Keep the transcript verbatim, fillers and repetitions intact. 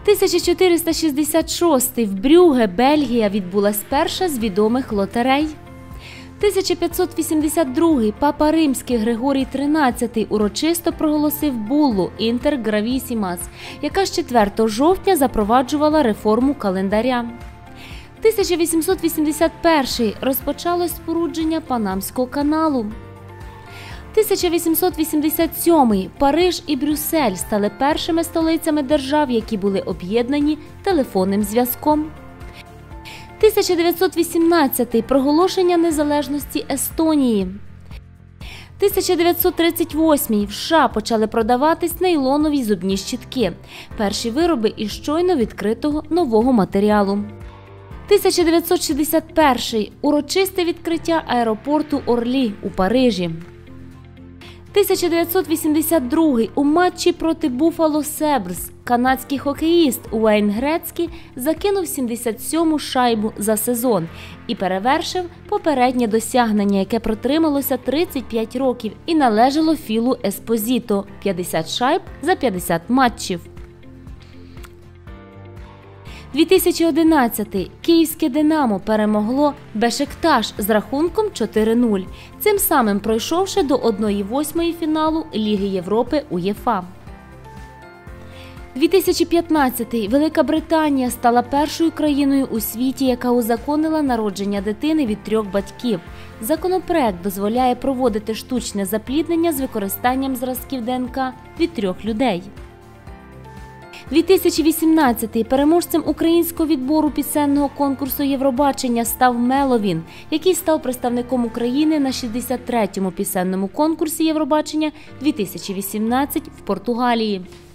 тисяча чотириста шістдесят шостий в Брюгге, Бельгія, відбулась перша з відомих лотерей. тисяча п'ятсот вісімдесят другий Папа Римський Григорій тринадцятий урочисто проголосив буллу «Інтер Гравісімас», яка з четвертого жовтня запроваджувала реформу календаря. тисяча вісімсот вісімдесят перший розпочалось спорудження Панамського каналу. тисяча вісімсот вісімдесят сьомий Париж і Брюссель стали першими столицями держав, які були об'єднані телефонним зв'язком. тисяча дев'ятсот вісімнадцятий проголошення незалежності Естонії. тисяча дев'ятсот тридцять восьмий в США почали продаватись нейлонові зубні щітки – перші вироби із щойно відкритого нового матеріалу. тисяча дев'ятсот шістдесят перший урочисте відкриття аеропорту Орлі у Парижі. тисяча дев'ятсот вісімдесят другий у матчі проти Буффало Себрз канадський хокеїст Уейн Грецькі закинув сімдесят сьому шайбу за сезон і перевершив попереднє досягнення, яке протрималося тридцять п'ять років і належало Філу Еспозіто – п'ятдесят шайб за п'ятдесят матчів. дві тисячі одинадцятий київське «Динамо» перемогло Бешикташ з рахунком чотири нуль, цим самим пройшовши до одної восьмої фіналу Ліги Європи УЄФА. дві тисячі п'ятнадцятий Велика Британія стала першою країною у світі, яка узаконила народження дитини від трьох батьків. Законопроект дозволяє проводити штучне запліднення з використанням зразків ДНК від трьох людей. дві тисячі вісімнадцятий переможцем українського відбору пісенного конкурсу Євробачення став Меловін, який став представником України на шістдесят третьому пісенному конкурсі Євробачення дві тисячі вісімнадцять в Португалії.